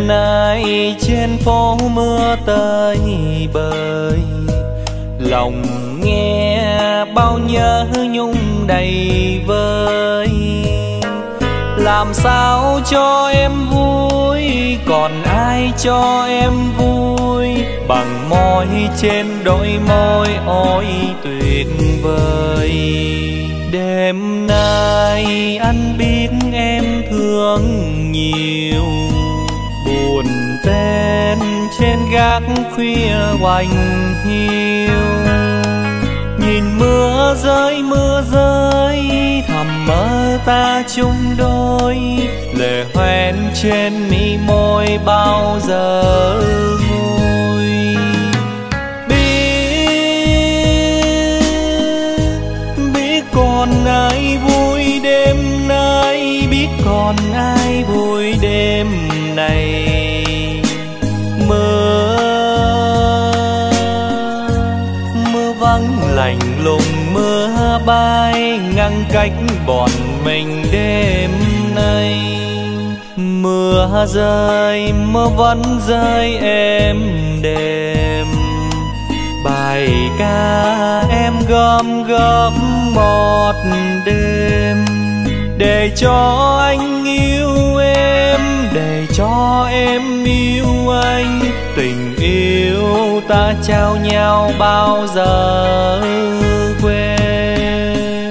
nay trên phố mưa tơi bời, lòng nghe bao nhớ nhung đầy vơi. Làm sao cho em vui, còn ai cho em vui bằng môi trên đôi môi ôi tuyệt vời. Đêm nay anh biết em thương nhiều, buồn tên trên gác khuya hoành hiu. Nhìn mưa rơi thầm mơ ta chung đôi, lệ hoen trên mi môi bao giờ nguôi. Biết còn ai vui đêm nay, biết còn ai vui đêm này. Mưa vắng lạnh lùng, mưa bay ngăn cách bọn mình đêm nay. Mưa rơi, mưa vẫn rơi êm đềm, bài ca em gom góp một đêm. Để cho anh yêu em, để cho em yêu anh, tình yêu ta trao nhau bao giờ quên.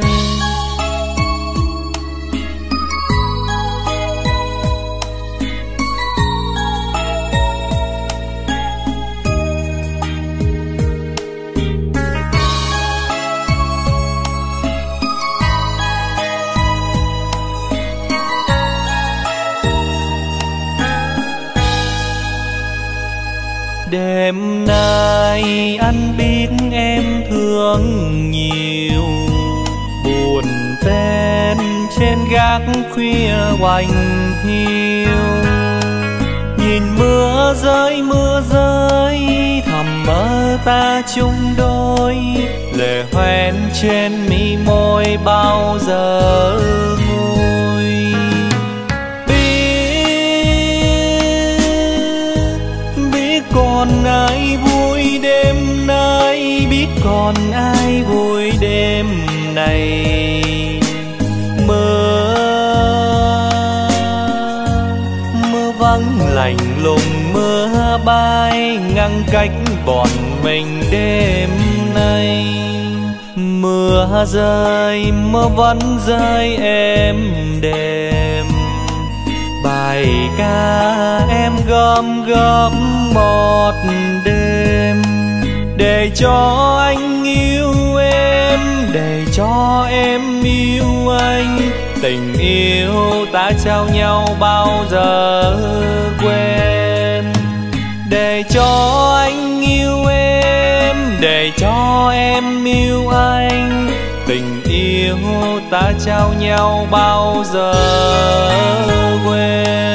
Đêm nay anh biết em thương nhiều, buồn tên trên gác khuya hoành hiu. Nhìn mưa rơi thầm mơ ta chung đôi, lệ hoen trên mi môi bao giờ nguôi. Còn ai vui đêm nay, biết còn ai vui đêm này. Mưa vắng lạnh lùng, mưa bay ngăn cách bọn mình đêm nay. Mưa rơi, mưa vẫn rơi êm đềm, bài ca em gom góp một đêm. Để cho anh yêu em, để cho em yêu anh, tình yêu ta trao nhau bao giờ quên. Để cho anh yêu em, để cho em yêu anh, tình yêu ta trao nhau bao giờ quên.